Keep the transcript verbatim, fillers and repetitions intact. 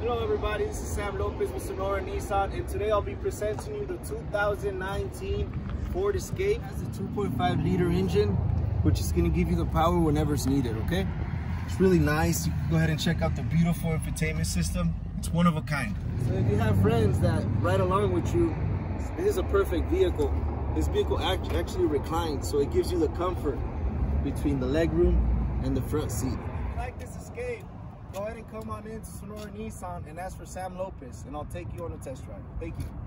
Hello everybody, this is Sam Lopez with Sonora Nissan, and today I'll be presenting you the two thousand nineteen Ford Escape. It has a two point five liter engine, which is going to give you the power whenever it's needed, okay? It's really nice. You can go ahead and check out the beautiful infotainment system. It's one of a kind. So if you have friends that ride along with you, this is a perfect vehicle. This vehicle act actually reclines, so it gives you the comfort between the legroom and the front seat. If you like this Escape, go ahead and come on in to Sonora Nissan and ask for Sam Lopez, and I'll take you on a test drive. Thank you.